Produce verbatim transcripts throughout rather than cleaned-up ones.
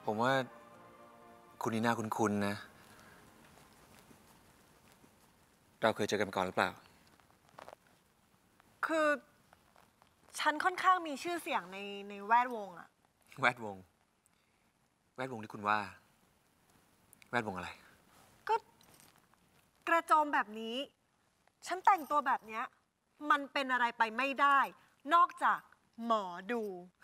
ผมว่าคุณนี่น่าคุ้นๆนะ เราเคยเจอกันมาก่อนหรือเปล่าคือฉันค่อนข้างมีชื่อเสียงในในแวดวงอะแวดวง แวดวงที่คุณว่า แวดวงอะไรก็กระโจมแบบนี้ ฉันแต่งตัวแบบเนี้ยมันเป็นอะไรไปไม่ได้ นอกจากหมอดู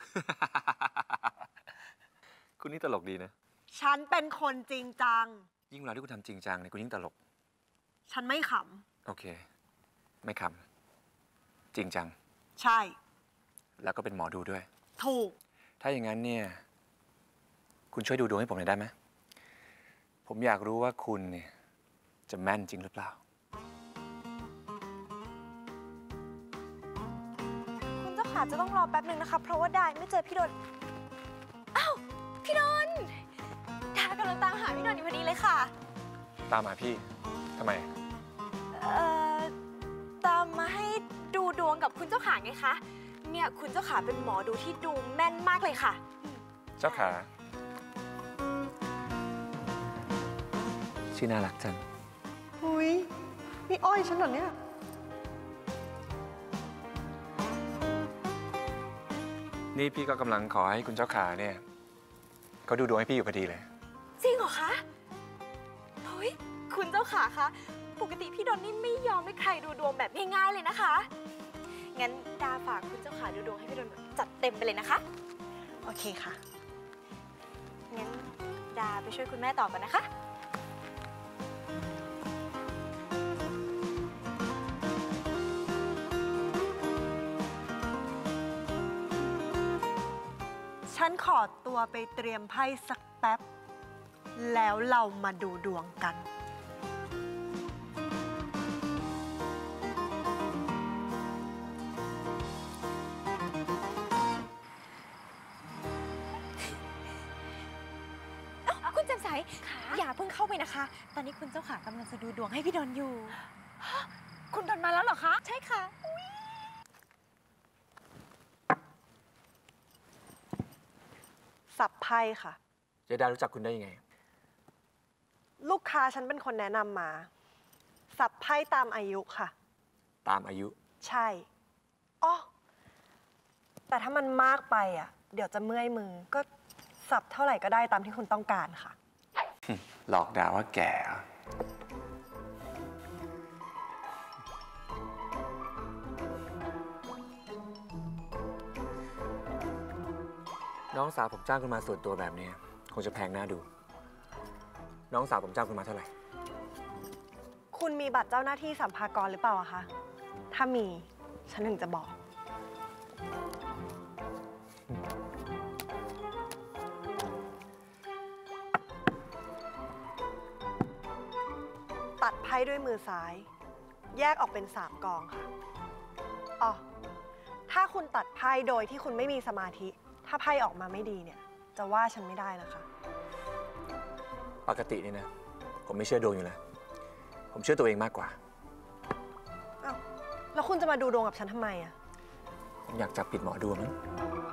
คุณนี่ตลกดีนะฉันเป็นคนจริงจังยิ่งเวลาที่คุณทำจริงจังเนี่ยคุณยิ่งตลกฉันไม่ขโอเค ไม่คำจริงจังำ ใช่แล้วก็เป็นหมอดูด้วยถูกถ้าอย่างนั้นเนี่ย คุณช่วยดูดวงให้ผมหน่อยได้ไหม ผมอยากรู้ว่าคุณเนี่ยจะแม่นจริงหรือเปล่าคุณเจ้าขาจะต้องรอแป๊บหนึ่งนะคะเพราะว่าดาไม่เจอพี่ดนอ้าวพี่ดนดากำลังตามหาพี่ดนอยู่พอดีเลยค่ะตามหาพี่ทำไมเอ่อตามมาให้ดูดวงกับคุณเจ้าขาไงคะเนี่ยคุณเจ้าขาเป็นหมอดูที่ดูแม่นมากเลยค่ะเจ้าขา ชื่อน่ารักจังหุยนี่อ้อยฉันเหรอเนี่ยนี่พี่ก็กำลังขอให้คุณเจ้าขาเนี่ยเขาดูดวงให้พี่อยู่พอดีเลยจริงเหรอคะเฮ้ยคุณเจ้าขาคะปกติพี่ดนนี่ไม่ยอมให้ใครดูดวงแบบง่ายๆเลยนะคะงั้นดาฝากคุณเจ้าขาดูดวงให้พี่ดนจัดเต็มไปเลยนะคะโอเคค่ะงั้นดาไปช่วยคุณแม่ต่อกันนะคะฉันขอตัวไปเตรียมไพ่สักแป๊บ แล้วเรามาดูดวงกันคุณแจ่มใสอย่าเพิ่งเข้าไปนะคะ ตอนนี้คุณเจ้าขากำลังจะดูดวงให้พี่ดอนอยู่ คุณดอนมาแล้วเหรอคะ ใช่ค่ะสับไพ่ค่ะเจดารู้จักคุณได้ยังไงลูกค้าฉันเป็นคนแนะนำมา สับไพ่ตามอายุค่ะตามอายุใช่อ๋อแต่ถ้ามันมากไปอ่ะ เดี๋ยวจะเมื่อยมือ ก็สับเท่าไหร่ก็ได้ตามที่คุณต้องการค่ะหลอกด่าว่าแก่ น้องสาวผมจ้างคุณมาส่วนตัวแบบนี้คงจะแพงน่าดู น้องสาวผมจ้างคุณมาเท่าไหร่คุณมีบัตรเจ้าหน้าที่สัมภากรหรือเปล่าอะคะ ถ้ามีฉันถึงจะบอก ตัดไพ่ด้วยมือซ้าย แยกออกเป็นสามกองค่ะอ๋อถ้าคุณตัดไพ่โดยที่คุณไม่มีสมาธิ ถ้าไพ่ออกมาไม่ดีเนี่ย จะว่าฉันไม่ได้นะคะปกตินี่นะ ผมไม่เชื่อดวงอยู่แล้ว ผมเชื่อตัวเองมากกว่าอ้าว แล้วคุณจะมาดูดวงกับฉันทำไมอะผมอยากจับผิดหมอดูมั้ง